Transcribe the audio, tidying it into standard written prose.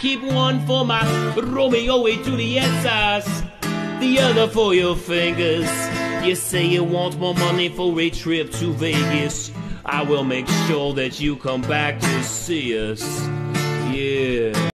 keep one for my Romeo and Julietas, the other for your fingers. You say you want more money for a trip to Vegas. I will make sure that you come back to see us. Yeah.